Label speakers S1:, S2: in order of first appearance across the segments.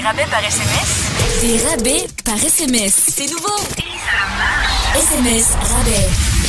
S1: rabais par SMS?
S2: Des rabais par SMS.
S1: C'est nouveau! Et ça marche!
S2: SMS rabais.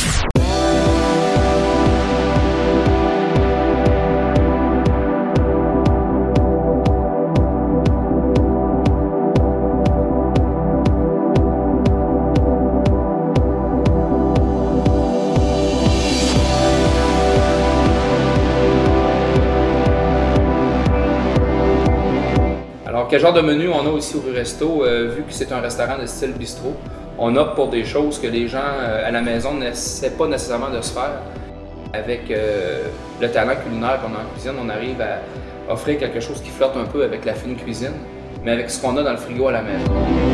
S3: Alors, quel genre de menu on a aussi au Resto, vu que c'est un restaurant de style bistrot? On opte pour des choses que les gens à la maison n'essaient pas nécessairement de se faire. Avec le talent culinaire qu'on a en cuisine, on arrive à offrir quelque chose qui flotte un peu avec la fine cuisine, mais avec ce qu'on a dans le frigo à la maison.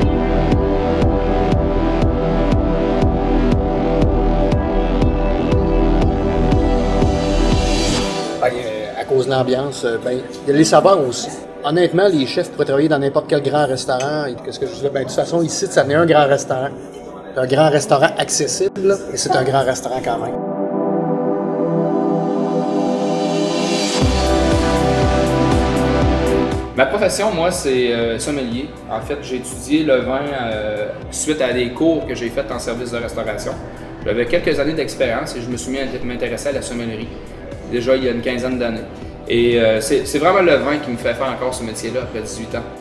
S4: À cause de l'ambiance, il y a les saveurs aussi. Honnêtement, les chefs pourraient travailler dans n'importe quel grand restaurant. Qu'est-ce que je disais? De toute façon, ici, ça n'est un grand restaurant. C'est un grand restaurant accessible, et c'est un grand restaurant quand même.
S3: Ma profession, moi, c'est sommelier. En fait, j'ai étudié le vin suite à des cours que j'ai faits en service de restauration. J'avais quelques années d'expérience et je me suis mis à m'intéresser à la sommellerie, déjà il y a une quinzaine d'années. Et c'est vraiment le vin qui me fait faire encore ce métier-là après 18 ans.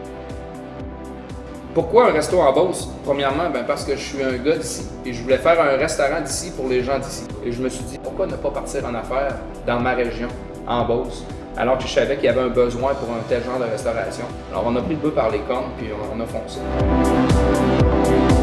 S3: Pourquoi un resto en Beauce? Premièrement, parce que je suis un gars d'ici et je voulais faire un restaurant d'ici pour les gens d'ici. Et je me suis dit, pourquoi ne pas partir en affaires dans ma région, en Beauce, alors que je savais qu'il y avait un besoin pour un tel genre de restauration. Alors on a pris le bœuf par les cornes puis on a foncé.